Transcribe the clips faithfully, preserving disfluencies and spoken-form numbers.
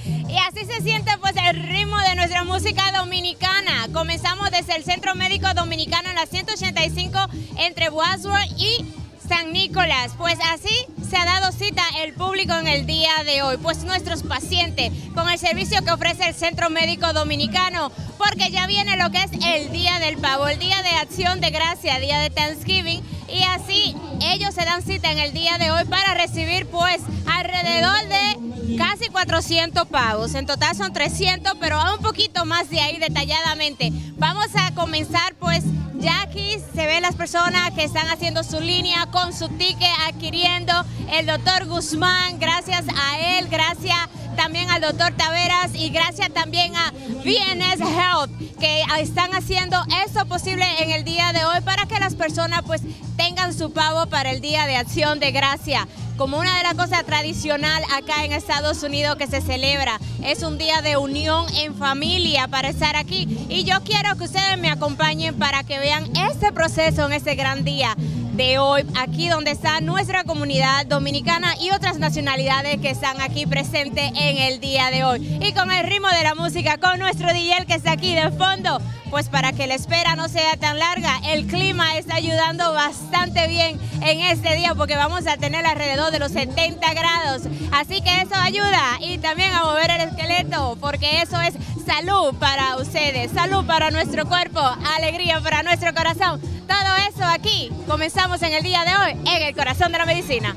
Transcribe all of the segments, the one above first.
Y así se siente pues el ritmo de nuestra música dominicana. Comenzamos desde el Centro Médico Dominicano en la ciento ochenta y cinco entre Wadsworth y San Nicolás. Pues así se ha dado cita el público en el día de hoy, pues nuestros pacientes con el servicio que ofrece el Centro Médico Dominicano, porque ya viene lo que es el Día del Pavo, el Día de Acción de Gracia, Día de Thanksgiving, y así ellos se dan cita en el día de hoy para recibir pues alrededor de casi cuatrocientos pavos. En total son trescientos, pero un poquito más de ahí detalladamente. Vamos a comenzar pues, ya aquí se ven las personas que están haciendo su línea con su ticket, adquiriendo. El doctor Guzmán, gracias a él, gracias también al doctor Taveras y gracias también a V N S Health, que están haciendo esto posible en el día de hoy para que las personas pues tengan su pavo para el Día de Acción de Gracia. Como una de las cosas tradicional acá en Estados Unidos que se celebra, es un día de unión en familia para estar aquí. Y yo quiero que ustedes me acompañen para que vean este proceso en este gran día de hoy, aquí donde está nuestra comunidad dominicana y otras nacionalidades que están aquí presentes en el día de hoy. Y con el ritmo de la música, con nuestro D J que está aquí de fondo, pues para que la espera no sea tan larga, el clima está ayudando bastante bien en este día porque vamos a tener alrededor de los setenta grados, así que eso ayuda y también a mover el esqueleto porque eso es salud para ustedes, salud para nuestro cuerpo, alegría para nuestro corazón. Todo eso aquí comenzamos en el día de hoy en el corazón de la medicina.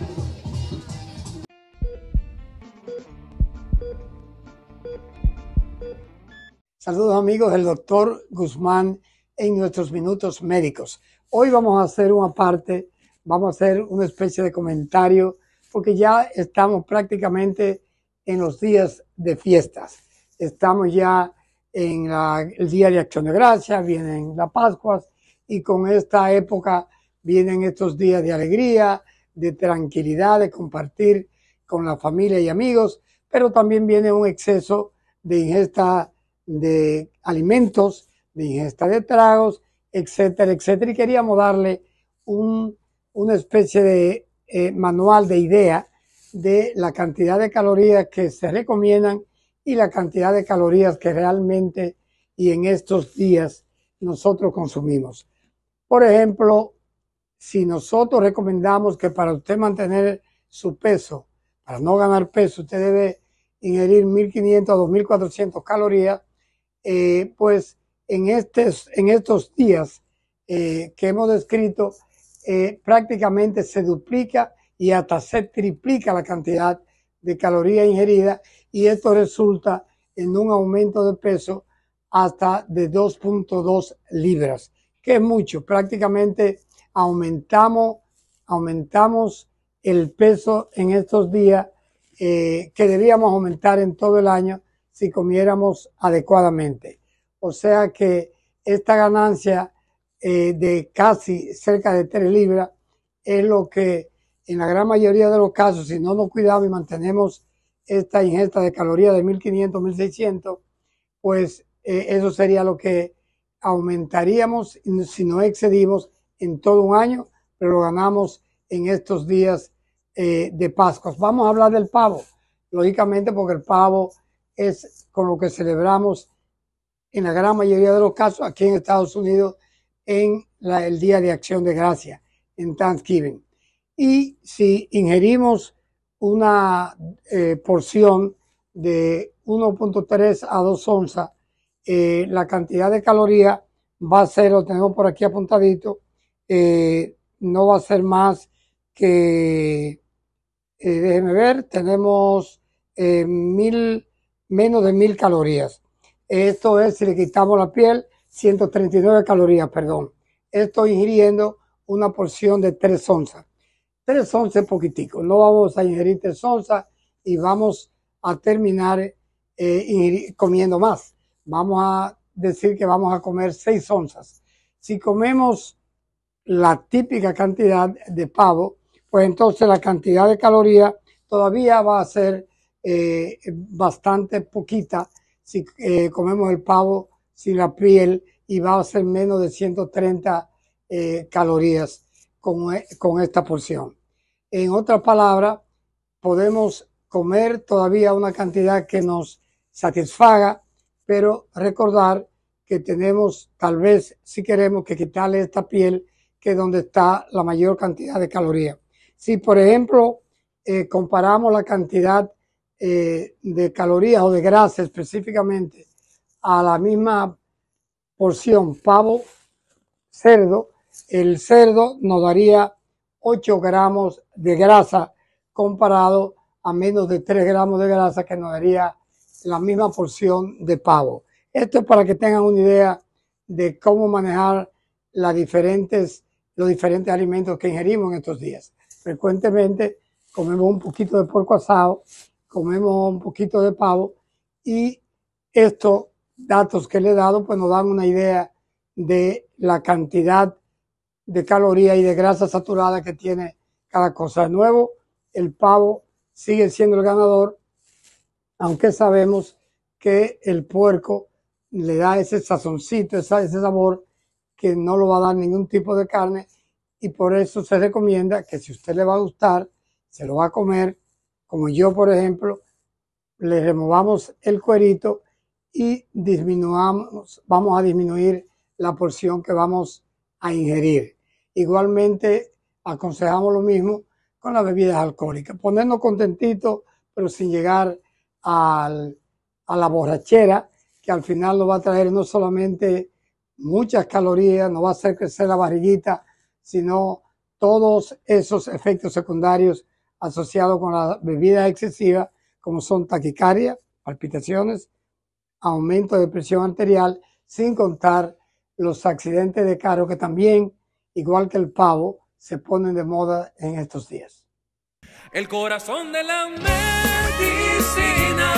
Saludos amigos del doctor Guzmán en nuestros minutos médicos. Hoy vamos a hacer una parte, vamos a hacer una especie de comentario porque ya estamos prácticamente en los días de fiestas. Estamos ya en la, el Día de Acción de Gracia, vienen las Pascuas y con esta época vienen estos días de alegría, de tranquilidad, de compartir con la familia y amigos, pero también viene un exceso de ingesta de alimentos, de ingesta de tragos, etcétera, etcétera. Y queríamos darle un, una especie de eh, manual de idea de la cantidad de calorías que se recomiendan y la cantidad de calorías que realmente y en estos días nosotros consumimos. Por ejemplo, si nosotros recomendamos que para usted mantener su peso, para no ganar peso, usted debe ingerir mil quinientas a dos mil cuatrocientas calorías, Eh, pues en, estes, en estos días eh, que hemos descrito, eh, prácticamente se duplica y hasta se triplica la cantidad de calorías ingeridas y esto resulta en un aumento de peso hasta de dos punto dos libras, que es mucho. Prácticamente aumentamos, aumentamos el peso en estos días eh, que debíamos aumentar en todo el año si comiéramos adecuadamente. O sea que esta ganancia eh, de casi cerca de tres libras es lo que en la gran mayoría de los casos, si no nos cuidamos y mantenemos esta ingesta de calorías de mil quinientas, mil seiscientos, pues eh, eso sería lo que aumentaríamos si no excedimos en todo un año, pero lo ganamos en estos días eh, de Pascuas. Vamos a hablar del pavo, lógicamente porque el pavo es con lo que celebramos en la gran mayoría de los casos aquí en Estados Unidos en la, el Día de Acción de Gracia, en Thanksgiving. Y si ingerimos una eh, porción de uno punto tres a dos onzas, eh, la cantidad de calorías va a ser, lo tenemos por aquí apuntadito, eh, no va a ser más que, eh, déjenme ver, tenemos eh, mil menos de mil calorías. Esto es, si le quitamos la piel, ciento treinta y nueve calorías, perdón. Estoy ingiriendo una porción de tres onzas. tres onzas es poquitico. No vamos a ingerir tres onzas y vamos a terminar eh, comiendo más. Vamos a decir que vamos a comer seis onzas. Si comemos la típica cantidad de pavo, pues entonces la cantidad de calorías todavía va a ser Eh, bastante poquita si eh, comemos el pavo sin la piel y va a ser menos de ciento treinta eh, calorías con, con esta porción. En otras palabras, podemos comer todavía una cantidad que nos satisfaga, pero recordar que tenemos, tal vez, si queremos, que quitarle esta piel, que es donde está la mayor cantidad de calorías. Si, por ejemplo, eh, comparamos la cantidad eh, de calorías o de grasa específicamente a la misma porción pavo, cerdo, el cerdo nos daría ocho gramos de grasa comparado a menos de tres gramos de grasa que nos daría la misma porción de pavo. Esto es para que tengan una idea de cómo manejar las diferentes, los diferentes alimentos que ingerimos en estos días. Frecuentemente comemos un poquito de porco asado, comemos un poquito de pavo y estos datos que le he dado pues nos dan una idea de la cantidad de calorías y de grasa saturada que tiene cada cosa. De nuevo, el pavo sigue siendo el ganador, aunque sabemos que el puerco le da ese sazoncito, ese sabor que no lo va a dar ningún tipo de carne, y por eso se recomienda que si a usted le va a gustar, se lo va a comer, como yo por ejemplo, le removamos el cuerito y disminuyamos, vamos a disminuir la porción que vamos a ingerir. Igualmente aconsejamos lo mismo con las bebidas alcohólicas, ponernos contentitos, pero sin llegar al, a la borrachera, que al final nos va a traer no solamente muchas calorías, no va a hacer crecer la barriguita, sino todos esos efectos secundarios asociados con la bebida excesiva, como son taquicardia, palpitaciones, aumento de presión arterial, sin contar los accidentes de carro que también, igual que el pavo, se ponen de moda en estos días. El corazón de la medicina.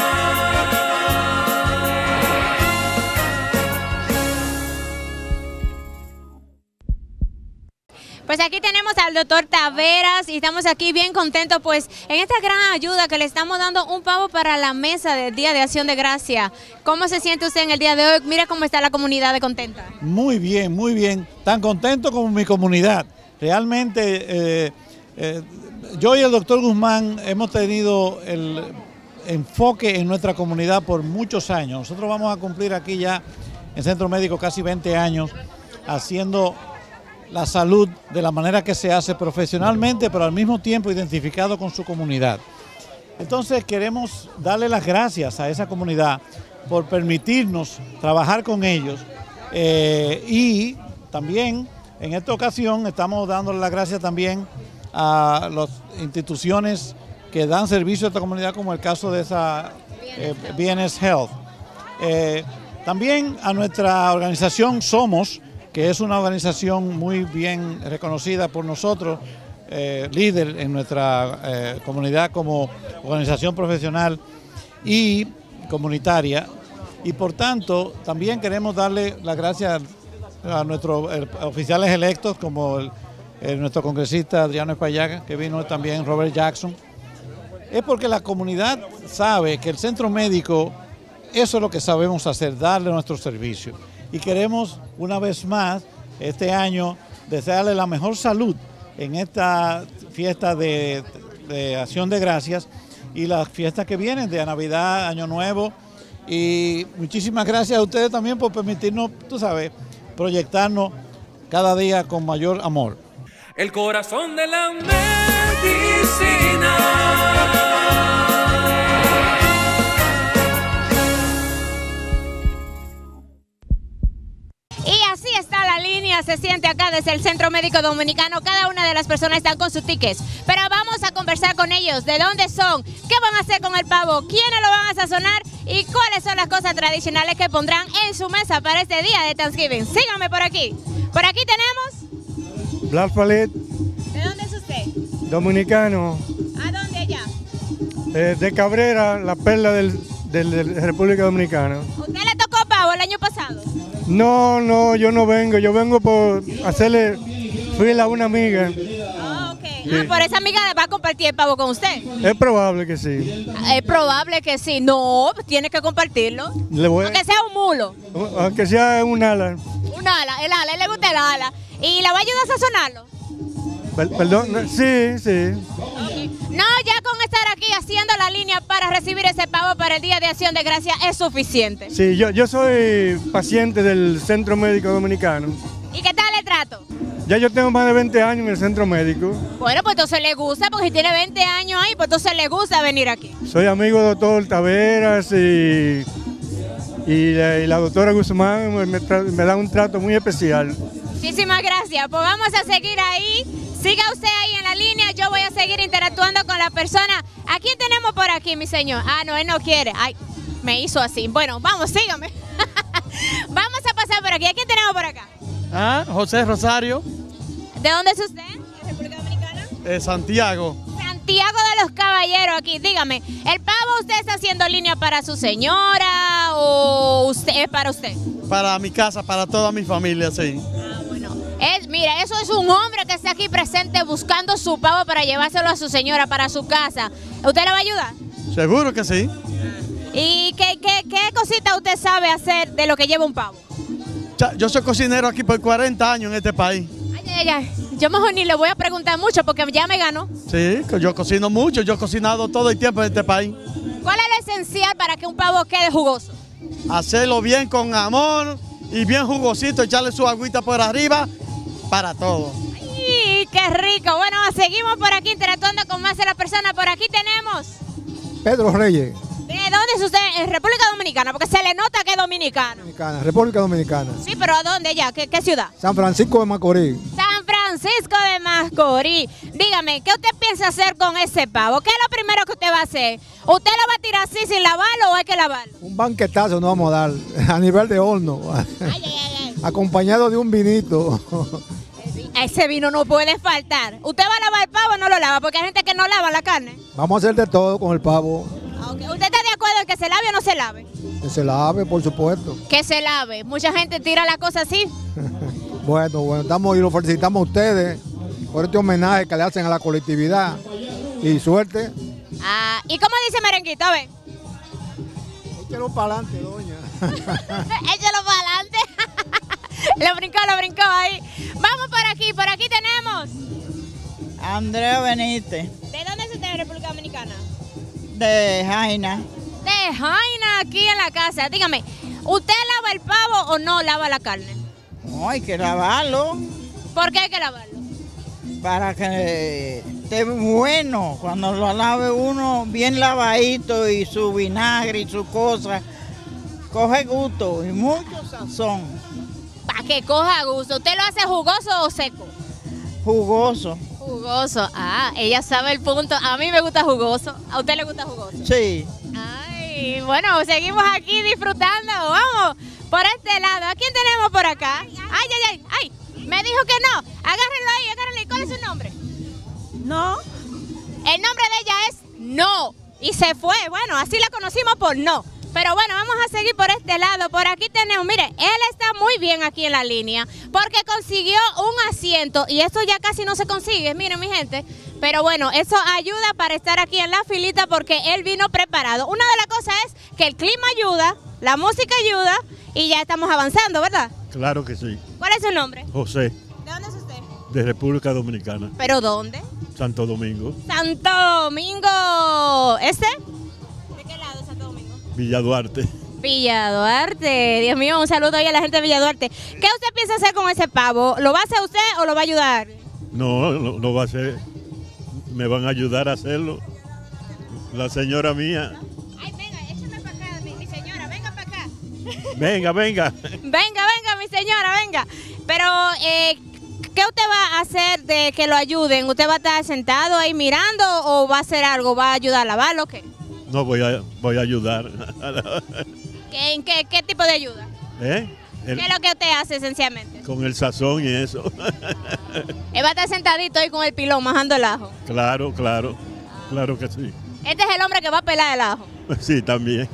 Pues aquí tenemos al doctor Taveras y estamos aquí bien contentos pues en esta gran ayuda que le estamos dando un pavo para la mesa del Día de Acción de Gracia. ¿Cómo se siente usted en el día de hoy? Mira cómo está la comunidad de contenta. Muy bien, muy bien. Tan contento como mi comunidad. Realmente eh, eh, yo y el doctor Guzmán hemos tenido el enfoque en nuestra comunidad por muchos años. Nosotros vamos a cumplir aquí ya en Centro Médico casi veinte años haciendo la salud de la manera que se hace profesionalmente, pero al mismo tiempo identificado con su comunidad. Entonces queremos darle las gracias a esa comunidad por permitirnos trabajar con ellos eh, y también en esta ocasión estamos dándole las gracias también a las instituciones que dan servicio a esta comunidad, como el caso de esa eh, B N S Health. Eh, también a nuestra organización Somos, que es una organización muy bien reconocida por nosotros, eh, líder en nuestra eh, comunidad como organización profesional y comunitaria, y por tanto también queremos darle las gracias a nuestros eh, oficiales electos, como el, el, nuestro congresista Adriano Espallaga, que vino también, Robert Jackson. Es porque la comunidad sabe que el centro médico, eso es lo que sabemos hacer, darle nuestro servicio. Y queremos una vez más este año desearle la mejor salud en esta fiesta de, de Acción de Gracias y las fiestas que vienen de Navidad, Año Nuevo. Y muchísimas gracias a ustedes también por permitirnos, tú sabes, proyectarnos cada día con mayor amor. El corazón de la medicina. Y así está la línea, se siente acá desde el Centro Médico Dominicano. Cada una de las personas están con sus tickets, pero vamos a conversar con ellos. ¿De dónde son? ¿Qué van a hacer con el pavo? ¿Quiénes lo van a sazonar? ¿Y cuáles son las cosas tradicionales que pondrán en su mesa para este día de Thanksgiving? Síganme por aquí. Por aquí tenemos... Blas Palet. ¿De dónde es usted? Dominicano. ¿A dónde allá? Eh, de Cabrera, la perla del, del, de la República Dominicana. ¿Usted le tocó pavo el año pasado? No, no, yo no vengo, yo vengo por hacerle fila a una amiga. Oh, ok. Sí. Ah, por esa amiga va a compartir el pavo con usted. Es probable que sí. Es probable que sí. No, tiene que compartirlo. Le voy a- Aunque sea un mulo. Aunque sea un ala. Un ala, el ala, a él le gusta el ala. ¿Y la va a ayudar a sazonarlo? Per- Perdón, no, sí, sí. No, ya con estar aquí haciendo la línea para recibir ese pavo para el Día de Acción de Gracias es suficiente. Sí, yo, yo soy paciente del Centro Médico Dominicano. ¿Y qué tal el trato? Ya yo tengo más de veinte años en el centro médico. Bueno, pues entonces le gusta, porque si tiene veinte años ahí, pues entonces le gusta venir aquí. Soy amigo del doctor Taveras y, y, la, y la doctora Guzmán me, me, me da un trato muy especial. Muchísimas gracias. Pues vamos a seguir ahí. Siga usted ahí en la línea, yo voy a seguir interactuando con la persona. ¿A quién tenemos por aquí, mi señor? Ah, no, él no quiere. Ay, me hizo así. Bueno, vamos, sígame. Vamos a pasar por aquí. ¿A quién tenemos por acá? Ah, José Rosario. ¿De dónde es usted? ¿De República Dominicana? Eh, Santiago. Santiago de los Caballeros aquí. Dígame, ¿el pavo usted está haciendo línea para su señora o usted es para usted? Para mi casa, para toda mi familia, sí. Ah, bueno. Es, mira, eso es un hombre que está aquí presente buscando su pavo para llevárselo a su señora, para su casa. ¿Usted le va a ayudar? Seguro que sí. ¿Y qué, qué, qué cosita usted sabe hacer de lo que lleva un pavo? Yo soy cocinero aquí por cuarenta años en este país. Ay, ay, ay. Yo mejor ni le voy a preguntar mucho porque ya me ganó. Sí, yo cocino mucho, yo he cocinado todo el tiempo en este país. ¿Cuál es lo esencial para que un pavo quede jugoso? Hacerlo bien con amor y bien jugosito, echarle su agüita por arriba para todo. ¡Ay, qué rico! Bueno, seguimos por aquí interactuando con más de las personas. Por aquí tenemos... Pedro Reyes. ¿De dónde es usted? En República Dominicana, porque se le nota que es dominicano. Dominicana, República Dominicana. Sí, pero ¿a dónde ya? ¿Qué, qué ciudad? San Francisco de Macorís. San Francisco de Macorís. Dígame, ¿qué usted piensa hacer con ese pavo? ¿Qué es lo primero que usted va a hacer? ¿Usted lo va a tirar así sin lavarlo o hay que lavarlo? Un banquetazo nos vamos a dar a nivel de horno. Ay, ay, ay, ay. Acompañado de un vinito. Ese vino no puede faltar. ¿Usted va a lavar el pavo o no lo lava? Porque hay gente que no lava la carne. Vamos a hacer de todo con el pavo. Okay. ¿Usted está de acuerdo en que se lave o no se lave? Que se lave, por supuesto. Que se lave. Mucha gente tira la cosa así. Bueno, bueno, estamos y lo felicitamos a ustedes por este homenaje que le hacen a la colectividad. Y suerte. Ah, ¿y cómo dice Merenguito? A ver. Échalo para adelante, doña. Échalo para adelante. Lo brincó, lo brincó ahí. Vamos por aquí, por aquí tenemos. Andrea Benítez, ¿De dónde es usted en República Dominicana? de Jaina. De Jaina, aquí en la casa. Dígame, ¿usted lava el pavo o no lava la carne? No, hay que lavarlo ¿Por qué hay que lavarlo? para que esté bueno. Cuando lo lave uno bien lavadito y su vinagre y su cosa, coge gusto y mucho sazón. Para que coja gusto. ¿Usted lo hace jugoso o seco? Jugoso. Jugoso. Ah, ella sabe el punto. A mí me gusta jugoso. ¿A usted le gusta jugoso? Sí. Ay, bueno, seguimos aquí disfrutando. Vamos por este lado. ¿A quién tenemos por acá? Ay, ay, ay, ay. Me dijo que no. Agárrenlo ahí, agárrenlo ahí. ¿Cuál es su nombre? No. El nombre de ella es No. Y se fue. Bueno, así la conocimos por No. Pero bueno, vamos a seguir por este lado. Por aquí tenemos, mire, él está muy bien aquí en la línea porque consiguió un asiento y esto ya casi no se consigue, miren mi gente. Pero bueno, eso ayuda para estar aquí en la filita porque él vino preparado. Una de las cosas es que el clima ayuda, la música ayuda y ya estamos avanzando, ¿verdad? Claro que sí. ¿Cuál es su nombre? José, ¿De dónde es usted? de República Dominicana, ¿Pero dónde? Santo Domingo, Santo Domingo. ¿Ese? ¿De qué lado de Santo Domingo? Villa Duarte. Villa Duarte, Dios mío, un saludo ahí a la gente de Villa Duarte. ¿Qué usted piensa hacer con ese pavo? ¿Lo va a hacer usted o lo va a ayudar? No, no, no va a ser. Me van a ayudar a hacerlo. La señora mía. Ay, venga, échame para acá, mi, mi señora, venga para acá. Venga, venga. Venga, venga, mi señora, venga. Pero, eh, ¿qué usted va a hacer de que lo ayuden? ¿Usted va a estar sentado ahí mirando o va a hacer algo? ¿Va a ayudar a lavarlo o qué? No, voy a, voy a ayudar. ¿Qué, en qué, qué tipo de ayuda? ¿Eh? El- ¿Qué es lo que usted hace esencialmente? con el sazón y eso. Él va a estar sentadito ahí con el pilón, majando el ajo. Claro, claro. Claro que sí. Este es el hombre que va a pelar el ajo. Sí, también.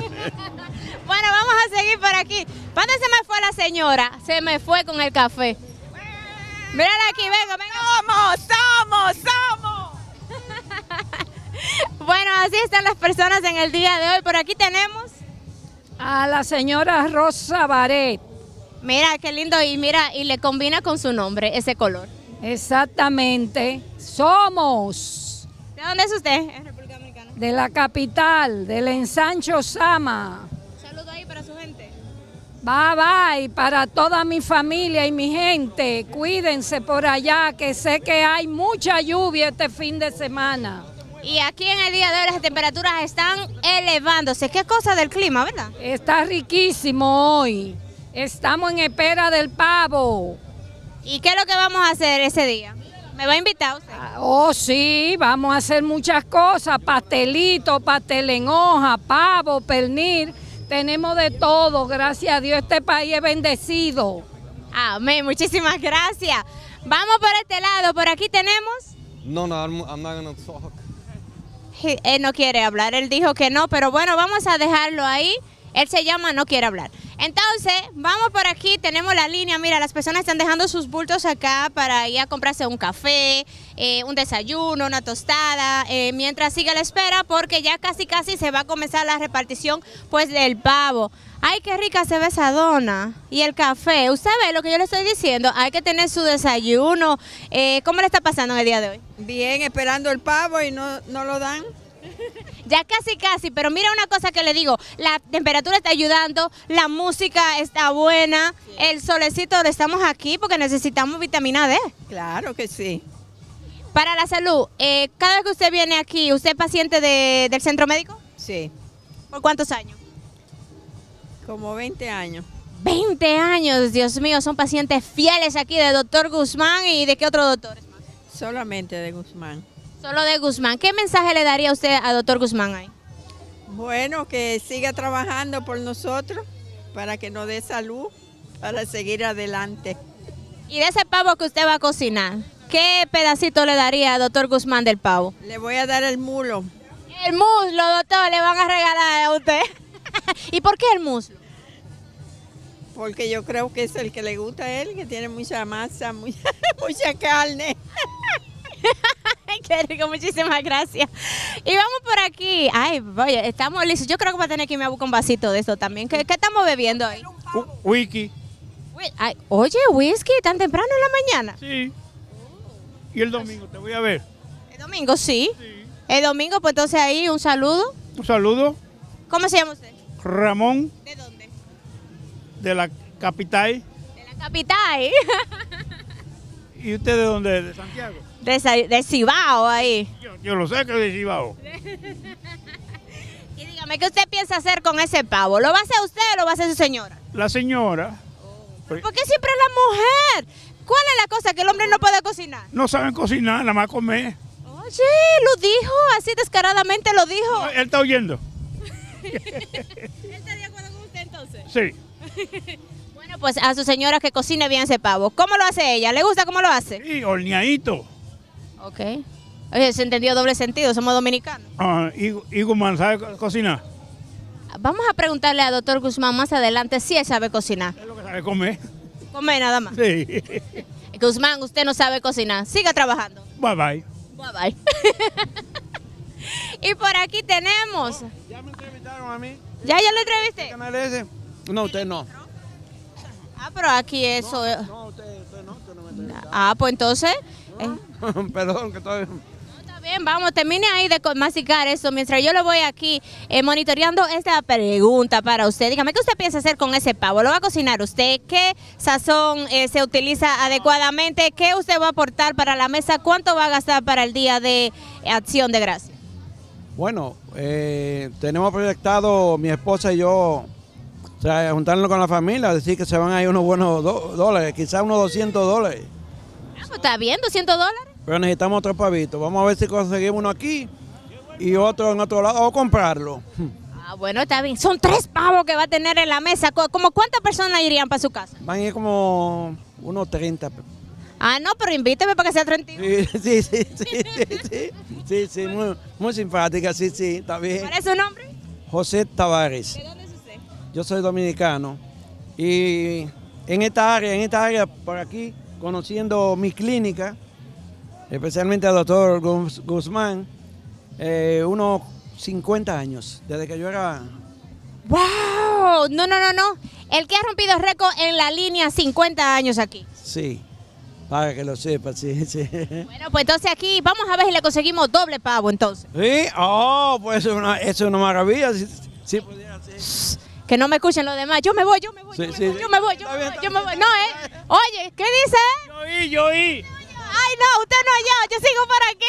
Bueno, vamos a seguir por aquí. ¿Dónde se me fue la señora? Se me fue con el café. Mírala aquí, venga, venga. ¡Somos, somos, somos! Bueno, así están las personas en el día de hoy. Por aquí tenemos... A la señora Rosa Baret. Mira, qué lindo. Y mira, y le combina con su nombre, ese color. Exactamente. Somos. ¿De dónde es usted? En República Dominicana. de la capital, del ensancho Sama. Saludo ahí para su gente. Bye bye para toda mi familia y mi gente. Cuídense por allá, que sé que hay mucha lluvia este fin de semana. Y aquí en el día de hoy las temperaturas están elevándose. ¿Qué cosa del clima, verdad? Está riquísimo hoy. Estamos en espera del pavo. ¿Y qué es lo que vamos a hacer ese día? ¿Me va a invitar usted? Oh, sí, vamos a hacer muchas cosas. Pastelito, pastel en hoja, pavo, pernil. Tenemos de todo, gracias a Dios, este país es bendecido. Amén, muchísimas gracias. Vamos por este lado, por aquí tenemos... No, no, I'm, I'm not gonna talk. Él no quiere hablar, él dijo que no, pero bueno, vamos a dejarlo ahí. Él se llama no quiere hablar. Entonces, vamos por aquí, tenemos la línea. Mira, las personas están dejando sus bultos acá para ir a comprarse un café, eh, un desayuno, una tostada, eh, mientras sigue la espera, porque ya casi casi se va a comenzar la repartición pues del pavo. Ay, qué rica se ve esa dona. Y el café, usted ve lo que yo le estoy diciendo, hay que tener su desayuno. Eh, ¿Cómo le está pasando en el día de hoy? Bien, esperando el pavo y no, no lo dan. Ya casi casi, pero mira una cosa que le digo, la temperatura está ayudando, la música está buena, sí. El solecito, estamos aquí porque necesitamos vitamina D. Claro que sí. Para la salud, eh, cada vez que usted viene aquí, ¿usted es paciente de, del centro médico? Sí. ¿Por cuántos años? Como veinte años. veinte años, Dios mío, son pacientes fieles aquí de doctor Guzmán. ¿Y de qué otro doctor? Solamente de Guzmán. Solo de Guzmán. ¿Qué mensaje le daría usted a doctor Guzmán ahí? Bueno, que siga trabajando por nosotros para que nos dé salud, para seguir adelante. Y de ese pavo que usted va a cocinar, ¿qué pedacito le daría a doctor Guzmán del pavo? Le voy a dar el muslo. El muslo, doctor, le van a regalar a usted. ¿Y por qué el muslo? Porque yo creo que es el que le gusta a él, que tiene mucha masa, mucha, mucha carne. Qué rico, muchísimas gracias. Y vamos por aquí. Ay, oye, estamos listos. Yo creo que va a tener que irme a buscar un vasito de esto también. ¿Qué, qué estamos bebiendo ahí? Whisky. Ay, oye, whisky, tan temprano en la mañana. Sí. Y el domingo te voy a ver. El domingo, sí. sí. El domingo, pues entonces ahí un saludo. Un saludo. ¿Cómo se llama usted? Ramón. ¿De dónde? De la capital. De la capital. ¿Y usted de dónde? ¿De Santiago? De, de Cibao ahí. Yo, yo lo sé que es de Cibao. Y dígame, ¿qué usted piensa hacer con ese pavo? ¿Lo va a hacer usted o lo va a hacer su señora? La señora. Oh. ¿Por qué siempre la mujer? ¿Cuál es la cosa que el hombre no puede cocinar? No saben cocinar, nada más comer. Oye, lo dijo, así descaradamente lo dijo. No, él está oyendo. ¿Él está de acuerdo con usted entonces? Sí. Bueno, pues a su señora que cocine bien ese pavo. ¿Cómo lo hace ella? ¿Le gusta cómo lo hace? Sí, horneadito. Ok. Oye, se entendió doble sentido, somos dominicanos. Ah, ¿y, y Guzmán sabe co cocinar? Vamos a preguntarle al doctor Guzmán más adelante si él sabe cocinar. Es lo que sabe comer. Comer nada más. Sí. Guzmán, usted no sabe cocinar. Siga trabajando. Bye bye. Bye bye. Y por aquí tenemos. Oh, ya me entrevistaron a mí. ¿Ya yo lo entrevisté? ¿Qué canal es ese? No, usted no. Ah, pero aquí eso. No, no usted, usted no, usted no me entrevistaron. Ah, pues entonces. No. Eh. Perdón, que estoy. No, está bien, vamos, termine ahí de masticar eso mientras yo lo voy aquí eh, monitoreando esta pregunta para usted. Dígame, ¿qué usted piensa hacer con ese pavo? ¿Lo va a cocinar usted? ¿Qué sazón eh, se utiliza adecuadamente? ¿Qué usted va a aportar para la mesa? ¿Cuánto va a gastar para el día de Acción de Gracias? Bueno, eh, tenemos proyectado mi esposa y yo, o sea, juntarnos con la familia, decir que se van a ir unos buenos do dólares, quizás unos doscientos dólares. Ah, pues está bien, doscientos dólares. Pero necesitamos otro pavito. Vamos a ver si conseguimos uno aquí y otro en otro lado, o comprarlo. Ah, bueno, está bien. Son tres pavos que va a tener en la mesa. ¿Cómo cuántas personas irían para su casa? Van a ir como unos treinta. Ah, no, pero invíteme para que sea treinta y uno. Sí, sí, sí, sí, sí, sí, sí, muy, muy simpática, sí, sí, está bien. ¿Cuál es su nombre? José Tavares. ¿De dónde es usted? Yo soy dominicano y en esta área, en esta área por aquí, conociendo mi clínica, especialmente al doctor Guzmán, eh, unos cincuenta años, desde que yo era... ¡Wow! No, no, no, no. El que ha rompido récord en la línea, cincuenta años aquí. Sí. para que lo sepas, sí, sí. Bueno, pues entonces aquí vamos a ver si le conseguimos doble pavo entonces. Sí, oh, pues eso es una, eso es una maravilla. Sí, sí, pudiera ser. Que no me escuchen los demás. Yo me voy, yo me voy, Sí, yo, me sí, voy sí. yo me voy, yo me voy, yo me voy. No, ¿eh? Oye, ¿qué dice? Yo oí, yo oí. Ay, no, usted no yo, yo sigo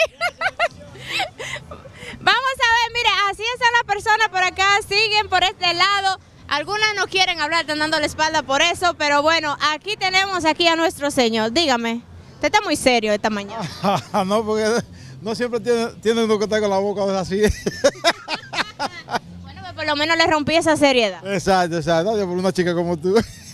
por aquí. Vamos a ver, mire, así están las personas por acá, siguen por este lado. Algunas no quieren hablar, están dando la espalda por eso, pero bueno, aquí tenemos aquí a nuestro señor. Dígame, usted está muy serio esta mañana. No, porque no siempre tiene, tiene uno que estar con la boca así. Bueno, pues por lo menos le rompí esa seriedad. Exacto, exacto. Yo por una chica como tú.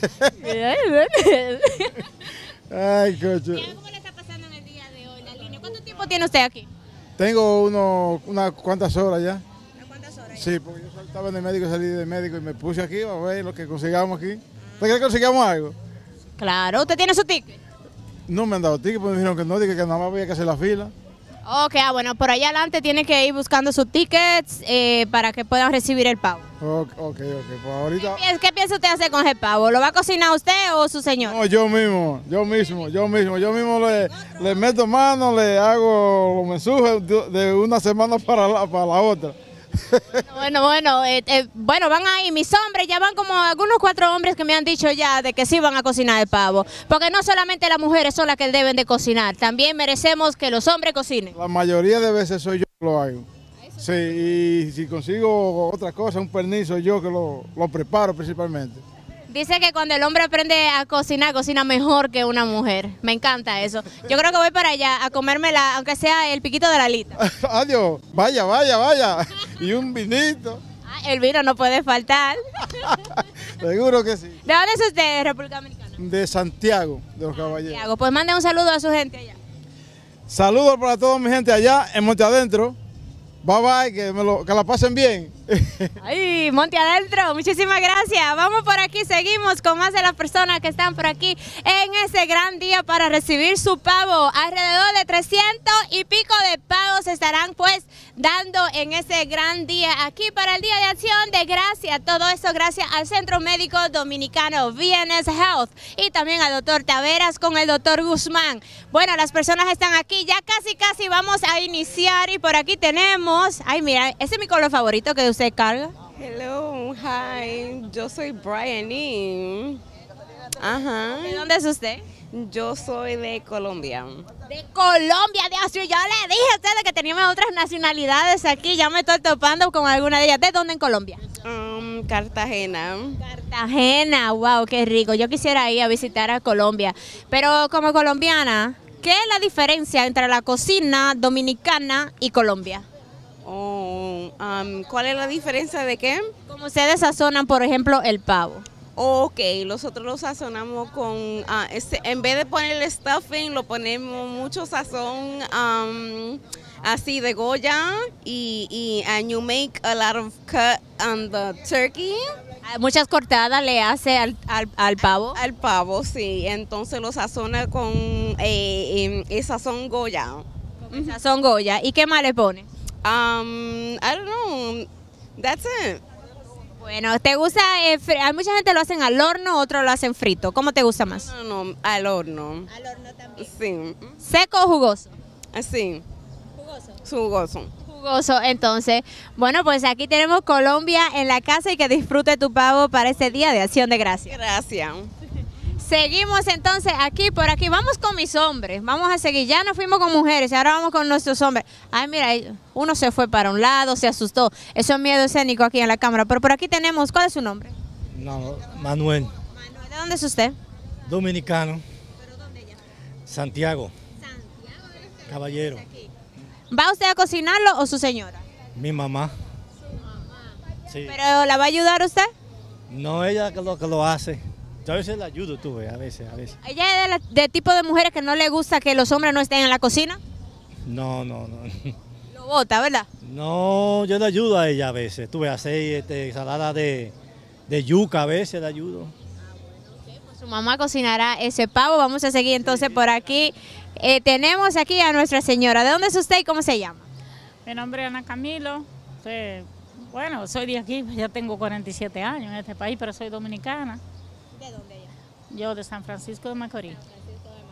Ay, coche. ¿Cómo le está pasando en el día de hoy la línea? ¿Cuánto tiempo tiene usted aquí? Tengo uno, unas cuantas horas ya. ¿Unas cuantas horas? Sí, porque yo estaba en el médico, salí del médico y me puse aquí a ver lo que consigamos aquí. ¿Usted cree que consigamos algo? Claro, ¿usted tiene su ticket? No me han dado ticket, porque me dijeron que no, dije que nada más había que hacer la fila. Ok, ah, bueno, por allá adelante tiene que ir buscando sus tickets eh, para que puedan recibir el pavo. Ok, ok, ok. Pues ahorita... ¿Qué, ¿Qué piensa usted hacer con el pavo? ¿Lo va a cocinar usted o su señor? No, yo mismo, yo mismo, yo mismo. Yo mismo le, le meto mano, le hago los mensujos de, de una semana para la, para la otra. Bueno, bueno, eh, eh, bueno, van ahí mis hombres, ya van como algunos cuatro hombres que me han dicho ya de que sí van a cocinar el pavo. Porque no solamente las mujeres son las que deben de cocinar, también merecemos que los hombres cocinen. La mayoría de veces soy yo que lo hago. Sí, y si consigo otra cosa, un permiso, yo que lo, lo preparo principalmente. Dice que cuando el hombre aprende a cocinar, cocina mejor que una mujer. Me encanta eso. Yo creo que voy para allá a comérmela, aunque sea el piquito de la alita. Adiós, vaya, vaya, vaya. Y un vinito. Ah, el vino no puede faltar. Seguro que sí. ¿De dónde es usted, de República Dominicana? De Santiago, de los Caballeros. Santiago. Pues mande un saludo a su gente allá. Saludos para toda mi gente allá en Monte Adentro. Bye bye, que, me lo, que la pasen bien. Ay, Monte Adentro, muchísimas gracias. Vamos por aquí, seguimos con más de las personas que están por aquí en ese gran día para recibir su pavo. Alrededor de trescientos y pico de pavos estarán pues dando en ese gran día aquí para el Día de Acción de Gracias. Todo eso gracias al Centro Médico Dominicano V N S Health y también al doctor Taveras con el doctor Guzmán. Bueno, las personas están aquí, ya casi casi vamos a iniciar y por aquí tenemos, ay mira, ese es mi color favorito que usted carga. Hello, hi, yo soy Brianine. Ajá. ¿De dónde es usted? Yo soy de Colombia. De Colombia, Dios mío, yo le dije a ustedes que teníamos otras nacionalidades aquí, ya me estoy topando con alguna de ellas. ¿De dónde en Colombia? Um, Cartagena. Cartagena, wow, qué rico. Yo quisiera ir a visitar a Colombia, pero como colombiana, ¿qué es la diferencia entre la cocina dominicana y Colombia? Oh, um, ¿cuál es la diferencia de qué? Como ustedes sazonan, por ejemplo, el pavo. Ok, nosotros lo sazonamos con, uh, este, en vez de ponerle stuffing, lo ponemos mucho sazón um, así de Goya y, y and you make a lot of cut on the turkey. Muchas cortadas le hace al, al, al pavo. Al, al pavo, sí. Entonces lo sazona con eh, eh, el sazón Goya. Con el sazón Goya. ¿Y qué más le pone? Um, I don't know. That's it. Bueno, ¿te gusta? Eh, hay mucha gente lo hacen al horno, otros lo hacen frito. ¿Cómo te gusta más? No, no, al horno. Al horno también. Sí. ¿Seco o jugoso? Sí. Jugoso. Jugoso. Jugoso, entonces. Bueno, pues aquí tenemos Colombia en la casa y que disfrute tu pavo para este Día de Acción de Gracias. Gracias. Seguimos entonces aquí, por aquí. Vamos con mis hombres. Vamos a seguir. Ya nos fuimos con mujeres y ahora vamos con nuestros hombres. Ay, mira, uno se fue para un lado, se asustó. Eso es miedo escénico aquí en la cámara. Pero por aquí tenemos, ¿cuál es su nombre? No, Manuel. Manuel, ¿de dónde es usted? Dominicano. ¿Pero dónde ya? Santiago. Santiago. Caballero. ¿Va usted a cocinarlo o su señora? Mi mamá. Su mamá. Sí. ¿Pero la va a ayudar usted? No, ella que lo, que lo hace. Yo a veces la ayudo, tú ves, a veces, a veces. ¿Ella es de, la, de tipo de mujeres que no le gusta que los hombres no estén en la cocina? No, no, no. Lo bota, ¿verdad? No, yo le ayudo a ella a veces. Tú ves, hacer este, ensalada de, de yuca a veces le ayudo. Ah, bueno, okay. Pues su mamá cocinará ese pavo. Vamos a seguir entonces por aquí. Eh, tenemos aquí a nuestra señora. ¿De dónde es usted y cómo se llama? Mi nombre es Ana Camilo. Soy, bueno, soy de aquí, ya tengo cuarenta y siete años en este país, pero soy dominicana. ¿De dónde ella? Yo de San Francisco de Macorís. San Francisco de Macorís.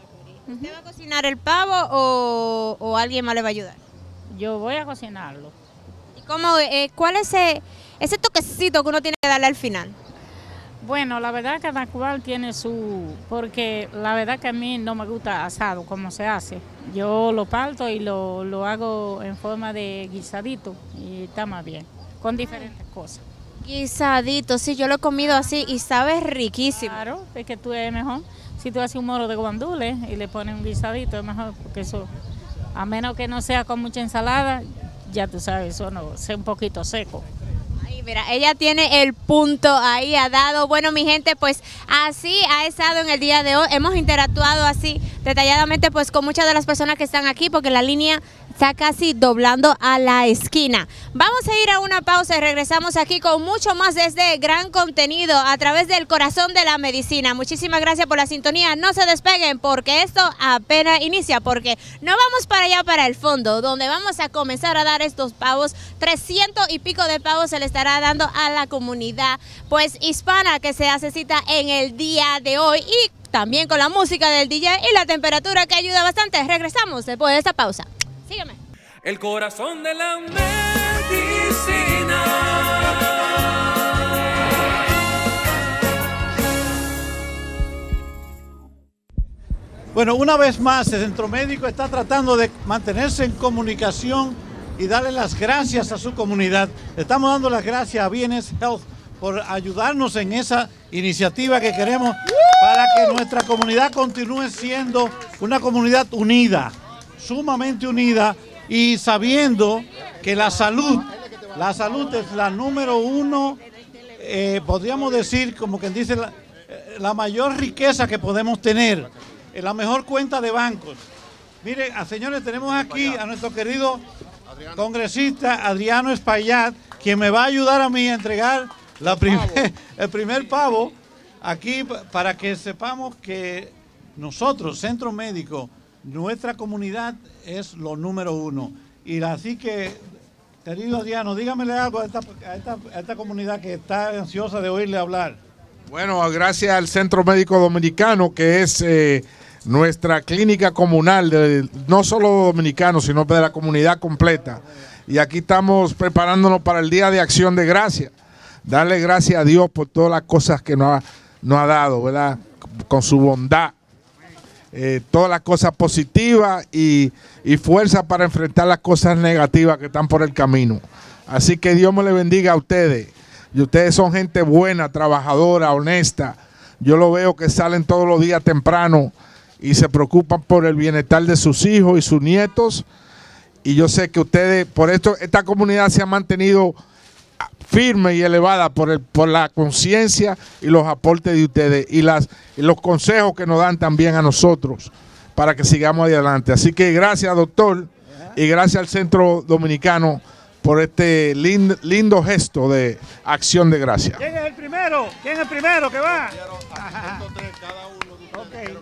¿Usted va a cocinar el pavo o, o alguien más le va a ayudar? Yo voy a cocinarlo. ¿Y cómo, eh, cuál es ese, ese toquecito que uno tiene que darle al final? Bueno, la verdad que cada cual tiene su... Porque la verdad que a mí no me gusta asado como se hace. Yo lo parto y lo, lo hago en forma de guisadito y está más bien, con diferentes cosas. Guisadito, sí, yo lo he comido así y sabe riquísimo. Claro, es que tú es mejor. Si tú haces un moro de guandules y le pones un guisadito es mejor, porque eso, a menos que no sea con mucha ensalada, ya tú sabes, eso no, sea un poquito seco. Ay, mira, ella tiene el punto ahí, ha dado. Bueno, mi gente, pues así ha estado en el día de hoy. Hemos interactuado así detalladamente pues con muchas de las personas que están aquí, porque la línea está casi doblando a la esquina. Vamos a ir a una pausa y regresamos aquí con mucho más de este gran contenido a través del corazón de la medicina. Muchísimas gracias por la sintonía. No se despeguen porque esto apenas inicia, porque no vamos para allá, para el fondo, donde vamos a comenzar a dar estos pavos. trescientos y pico de pavos se le estará dando a la comunidad pues hispana que se hace cita en el día de hoy, y también con la música del D J y la temperatura que ayuda bastante. Regresamos después de esta pausa. Sígueme. El corazón de la medicina. Bueno, una vez más, el Centro Médico está tratando de mantenerse en comunicación y darle las gracias a su comunidad. Le estamos dando las gracias a B N S Health por ayudarnos en esa iniciativa que queremos para que nuestra comunidad continúe siendo una comunidad unida, sumamente unida, y sabiendo que la salud, la salud es la número uno, eh, podríamos decir, como quien dice, la, la mayor riqueza que podemos tener, eh, la mejor cuenta de bancos. Miren, a, señores, tenemos aquí a nuestro querido congresista Adriano Espaillat, quien me va a ayudar a mí a entregar la primer, el primer pavo aquí, para que sepamos que nosotros, Centro Médico, nuestra comunidad es lo número uno. Y así que, querido Adriano, dígamele algo a esta, a esta, a esta comunidad que está ansiosa de oírle hablar. Bueno, gracias al Centro Médico Dominicano, que es eh, nuestra clínica comunal, de, no solo dominicanos, sino de la comunidad completa. Y aquí estamos preparándonos para el Día de Acción de Gracias. Darle gracias a Dios por todas las cosas que nos ha, nos ha dado, ¿verdad? Con su bondad. Eh, todas las cosas positivas y, y fuerza para enfrentar las cosas negativas que están por el camino. Así que Dios me le bendiga a ustedes. Y ustedes son gente buena, trabajadora, honesta. Yo lo veo que salen todos los días temprano y se preocupan por el bienestar de sus hijos y sus nietos. Y yo sé que ustedes, por esto, esta comunidad se ha mantenido firme y elevada por, el, por la conciencia y los aportes de ustedes y, las, y los consejos que nos dan también a nosotros para que sigamos adelante. Así que gracias, doctor, y gracias al Centro Dominicano por este lindo, lindo gesto de acción de gracia. ¿Quién es el primero? ¿Quién es el primero que va? Okay.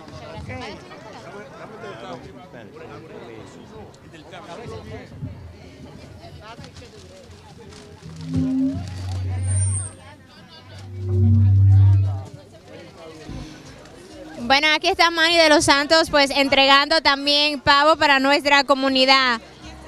Bueno, aquí está Manny de los Santos, pues entregando también pavo para nuestra comunidad.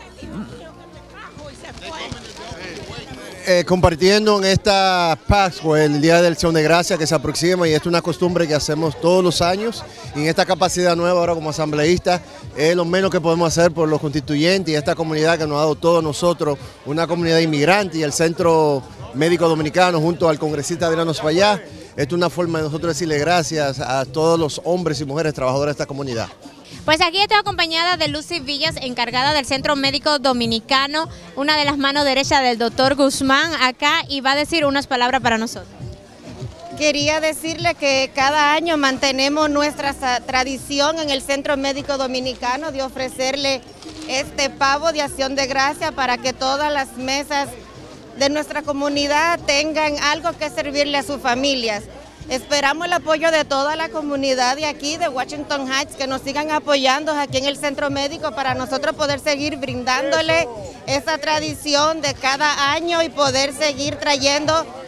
Eh, compartiendo en esta Pascua, el Día de Acción de Gracia que se aproxima, y esto es una costumbre que hacemos todos los años, y en esta capacidad nueva ahora como asambleístas es lo menos que podemos hacer por los constituyentes y esta comunidad que nos ha dado todos nosotros, una comunidad inmigrante, y el Centro Médico Dominicano junto al congresista Adriano Espaillat. Esto es una forma de nosotros decirle gracias a todos los hombres y mujeres trabajadores de esta comunidad. Pues aquí estoy acompañada de Lucy Villas, encargada del Centro Médico Dominicano, una de las manos derechas del doctor Guzmán acá, y va a decir unas palabras para nosotros. Quería decirle que cada año mantenemos nuestra tradición en el Centro Médico Dominicano de ofrecerle este pavo de acción de gracia para que todas las mesas de nuestra comunidad tengan algo que servirle a sus familias. Esperamos el apoyo de toda la comunidad de aquí, de Washington Heights, que nos sigan apoyando aquí en el Centro Médico para nosotros poder seguir brindándole esa tradición de cada año y poder seguir trayendo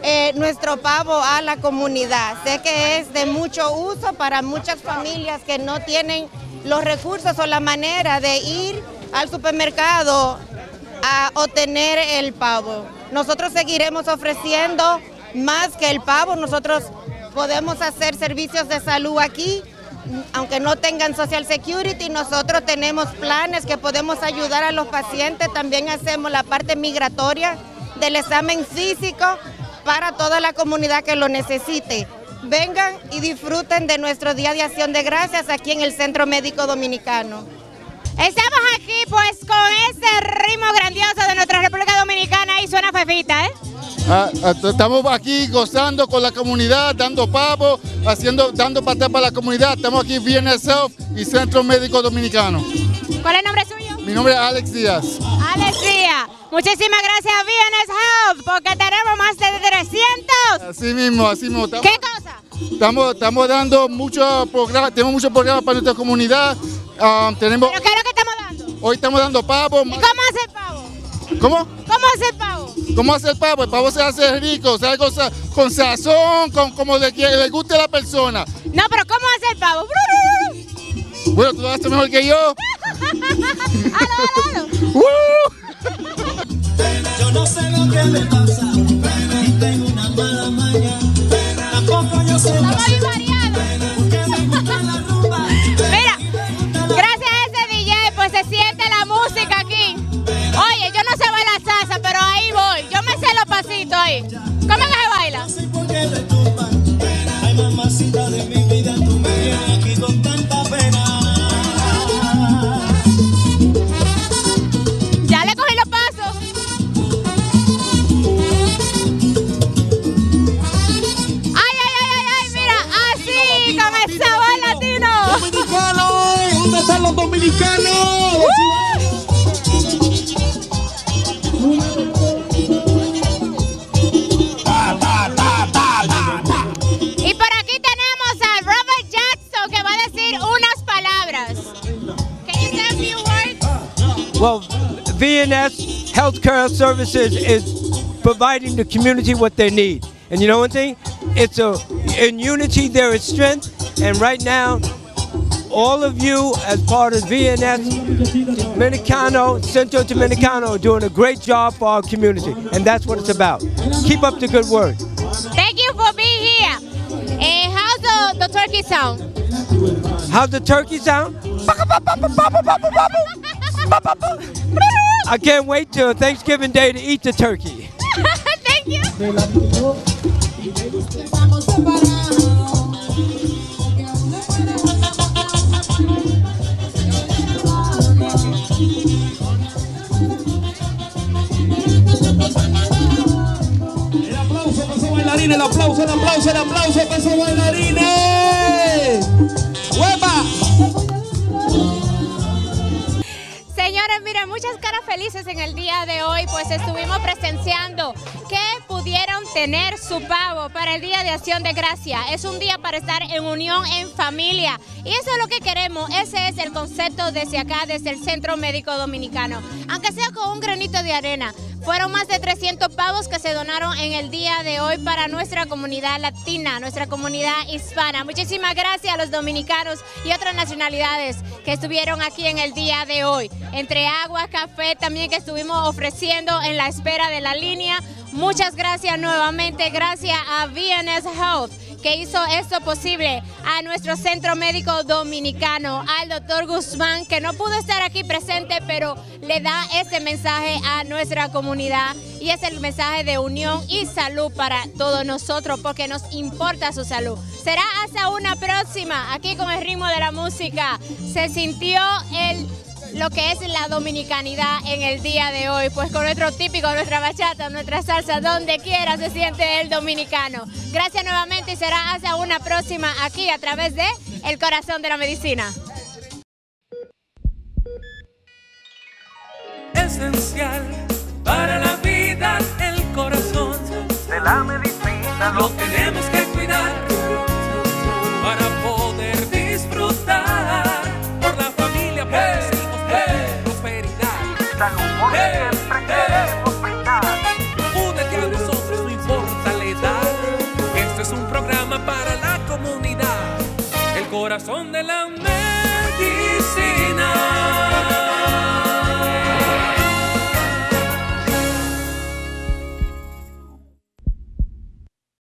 eh, nuestro pavo a la comunidad. Sé que es de mucho uso para muchas familias que no tienen los recursos o la manera de ir al supermercado a obtener el pavo. Nosotros seguiremos ofreciendo más que el pavo. Nosotros podemos hacer servicios de salud aquí, aunque no tengan Social Security. Nosotros tenemos planes que podemos ayudar a los pacientes. También hacemos la parte migratoria del examen físico para toda la comunidad que lo necesite. Vengan y disfruten de nuestro Día de Acción de Gracias aquí en el Centro Médico Dominicano. Estamos aquí pues con ese ritmo grandioso de nuestra República Dominicana y suena fefita, ¿eh? Ah, estamos aquí gozando con la comunidad, dando pavo, haciendo, dando paté para la comunidad. Estamos aquí en V N S Health y Centro Médico Dominicano. ¿Cuál es el nombre suyo? Mi nombre es Alex Díaz. Alex Díaz. Muchísimas gracias a V N S Health porque tenemos más de trescientos. Así mismo, así mismo. Estamos, ¿Qué cosa? Estamos, estamos dando muchos programas, tenemos muchos programas para nuestra comunidad. Um, tenemos, ¿Pero qué es lo que estamos dando? Hoy estamos dando pavo. ¿Y cómo hace el pavo? ¿Cómo? ¿Cómo hace el pavo? ¿Cómo hace el pavo? El pavo se hace rico, se hace con, con sazón, con como le, le guste a la persona. No, pero ¿cómo hace el pavo? Bueno, tú lo haces mejor que yo. ¡Halo, halo! Yo no sé lo que me pasa, pero tengo una mala maña. Tampoco yo sé lo que Mira, gracias a ese D J pues se siente la música aquí. Oye, yo no sé bailar salsa, pero ahí voy. Yo me sé los pasitos ahí. ¿Cómo que se baila? Ay, mamacita de mi vida, tú me vienes aquí con tanta pena. Ya le cogí los pasos. Ay, ay, ay, ay, ay, mira, así, con el sabor latino. ¡Dominicano! ¿Dónde están los dominicanos? ¡Uh! Y por aquí tenemos a Robert Jackson que va a decir unas palabras. Can you say a few words? Well, V N S Healthcare Services is providing the community what they need. And you know one thing? It's a, in unity there is strength. And right now, all of you as part of V N S Dominicano, Centro Dominicano are doing a great job for our community. And that's what it's about. Keep up the good work. Thank you for being here. Uh, how's the, the turkey sound? How's the turkey sound? I can't wait till Thanksgiving Day to eat the turkey. Thank you. El aplauso para esos bailarines, el aplauso, el aplauso, el aplauso para esos bailarines. ¡Huepa! Señores, miren, muchas caras felices en el día de hoy, pues estuvimos presenciando que pudieron tener su pavo para el Día de Acción de Gracia. Es un día para estar en unión, en familia, y eso es lo que queremos. Ese es el concepto desde acá, desde el Centro Médico Dominicano. Aunque sea con un granito de arena, fueron más de trescientos pavos que se donaron en el día de hoy para nuestra comunidad latina, nuestra comunidad hispana. Muchísimas gracias a los dominicanos y otras nacionalidades que estuvieron aquí en el día de hoy. Entre agua, café también que estuvimos ofreciendo en la espera de la línea. Muchas gracias nuevamente, gracias a V N S Health que hizo esto posible, a nuestro Centro Médico Dominicano, al doctor Guzmán, que no pudo estar aquí presente, pero le da ese mensaje a nuestra comunidad y es el mensaje de unión y salud para todos nosotros, porque nos importa su salud. Será hasta una próxima, aquí con el ritmo de la música. Se sintió el... lo que es la dominicanidad en el día de hoy, pues con nuestro típico, nuestra bachata, nuestra salsa, donde quiera se siente el dominicano. Gracias nuevamente y será hasta una próxima aquí a través de El Corazón de la Medicina. Esencial para la vida, el corazón de la medicina. Lo tenemos que cuidar para poder disfrutar por la familia, por hey. los hijos, hey. prosperidad. Salud, porque hey. siempre queremos brindar. Únete a nosotros, no importa la edad. es un programa para la comunidad, el corazón de la medicina.